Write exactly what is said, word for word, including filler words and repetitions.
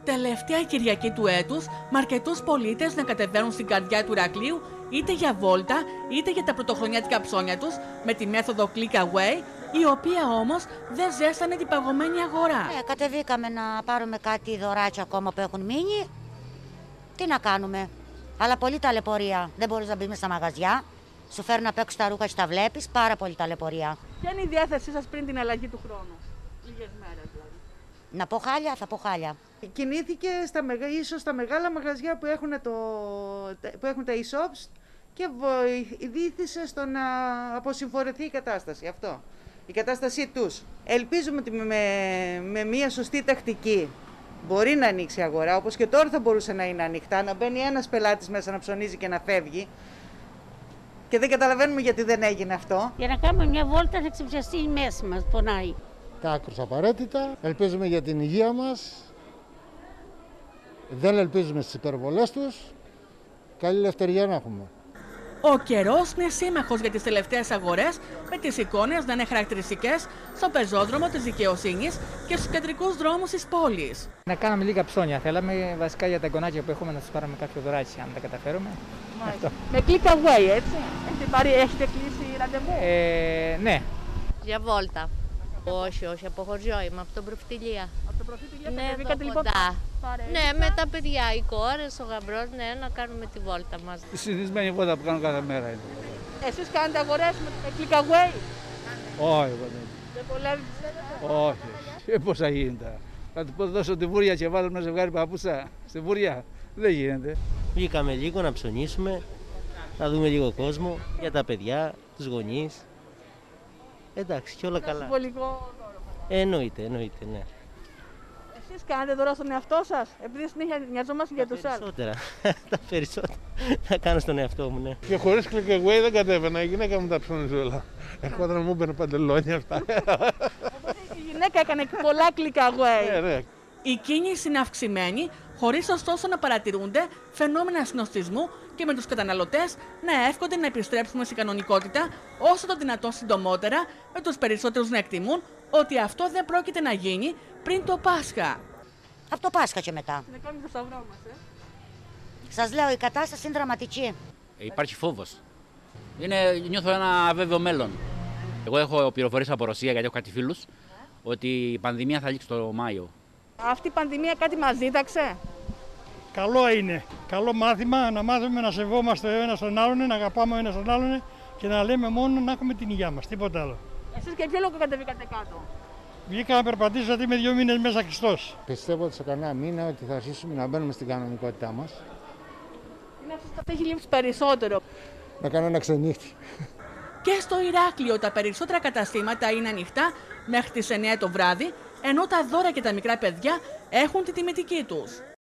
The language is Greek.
Τελευταία Κυριακή του έτους, με αρκετούς πολίτες να κατεβαίνουν στην καρδιά του Ηρακλείου είτε για βόλτα είτε για τα πρωτοχρονιάτικα ψώνια τους με τη μέθοδο click away, η οποία όμως δεν ζέστανε την παγωμένη αγορά. Ε, κατεβήκαμε να πάρουμε κάτι δωράκια ακόμα που έχουν μείνει. Τι να κάνουμε. Αλλά πολύ ταλαιπωρία. Δεν μπορείς να μπεις μέσα στα μαγαζιά. Σου φέρνουν απ' έξω τα ρούχα και τα βλέπεις. Πάρα πολύ ταλαιπωρία. Ποια είναι η διάθεσή σας πριν την αλλαγή του χρόνου? Λίγες μέρες δηλαδή. Να πω χάλια, θα πω χάλια. Κινήθηκε στα, ίσως στα μεγάλα μαγαζιά που έχουν, το, που έχουν τα e-shops και βοήθησε στο να αποσυμφορεθεί η κατάσταση. Αυτό. Η κατάστασή τους. Ελπίζουμε ότι με, με μια σωστή τακτική μπορεί να ανοίξει η αγορά, όπως και τώρα θα μπορούσε να είναι ανοιχτά, να μπαίνει ένας πελάτης μέσα να ψωνίζει και να φεύγει. Και δεν καταλαβαίνουμε γιατί δεν έγινε αυτό. Για να κάνουμε μια βόλτα να ξεψιαστεί η μέση μας, πονάει. Τα άκρως απαραίτητα. Ελπίζουμε για την υγεία μας. Δεν ελπίζουμε στις υπερβολές τους. Καλή ελευθερία να έχουμε. Ο καιρός είναι σύμμαχος για τις τελευταίες αγορές, με τις εικόνες να είναι χαρακτηριστικές στο πεζόδρομο της Δικαιοσύνης και στους κεντρικούς δρόμους της πόλης. Να κάναμε λίγα ψώνια. Θέλαμε βασικά για τα εγγονάκια που έχουμε να τους πάρουμε κάποιο δωράκι, αν τα καταφέρουμε. Με click away, έτσι. Έχετε, πάρει, έχετε κλείσει ραντεβού? Ε, ναι. Για βόλτα. Όχι, όχι, από χωριό είμαι, από τον Προφυτιλία. Από τον Προφυτιλία ναι, κατεβήκατε λοιπόν. Ναι, με τα παιδιά, οι κόρες, ο γαμπρός, ναι, να κάνουμε τη βόλτα μας. Η συνηθισμένη βόλτα που κάνω κάθε μέρα είναι. Εσείς κάνετε αγορές με click away? Όχι, εγώ δεν. Δεν βολεύει? Όχι. Ε, πώς θα γίνεται. Θα του δώσω τη βούρια και βάλω ένα ζευγάρι παπούτσα στη βούρια. Δεν γίνεται. Βγήκαμε λίγο να ψωνίσουμε, να δούμε λίγο κόσμο για τα παιδιά, τους γονείς. Εντάξει, και όλα καλά. Συμβολικό δώρο. Ε, εννοείται, εννοείται, ναι. Εσείς κάνετε δώρα στον εαυτό σας, επειδή συνέχεια νοιαζόμαστε για τους άλλους? Περισσότερα, τα περισσότερα. Θα κάνω στον εαυτό μου, ναι. Και χωρίς click away δεν κατέβαινα, η γυναίκα μου τα ψώνιζε όλα. Ερχόταν να μου έμπαινε παντελόνια αυτά. Η γυναίκα έκανε πολλά click away. Ε, ναι. Η κίνηση είναι αυξημένη, χωρίς ωστόσο να παρατηρούνται φαινόμενα συνοστισμού και με τους καταναλωτές να εύχονται να επιστρέψουμε στην κανονικότητα όσο το δυνατόν συντομότερα, με τους περισσότερους να εκτιμούν ότι αυτό δεν πρόκειται να γίνει πριν το Πάσχα. Από το Πάσχα και μετά. Να κάνουμε το σταυρό μας, ε. Σας λέω, η κατάσταση είναι δραματική. Υπάρχει φόβος. Είναι, νιώθω ένα αβέβαιο μέλλον. Εγώ έχω πληροφορίες από Ρωσία, γιατί έχω κάτι φίλους, ότι η πανδημία θα λήξει το Μάιο. Αυτή η πανδημία κάτι μας δίδαξε? Καλό είναι. Καλό μάθημα να μάθουμε να σεβόμαστε ο ένας τον άλλον, να αγαπάμε ο ένας τον άλλον και να λέμε μόνο να έχουμε την υγεία μας. Τίποτα άλλο. Εσείς και ποιο λόγο κατεβήκατε κάτω? Βγήκα να περπατήσω γιατί είμαι δύο μήνες μέσα κλειστός. Πιστεύω ότι σε κανένα μήνα ότι θα αρχίσουμε να μπαίνουμε στην κανονικότητά μας. Είναι αυτό που έχει λείψει περισσότερο. Να κάνω ένα ξενύχτη. Και στο Ηράκλειο τα περισσότερα καταστήματα είναι ανοιχτά μέχρι τις εννιά το βράδυ, ενώ τα δώρα και τα μικρά παιδιά έχουν τη τιμητική τους.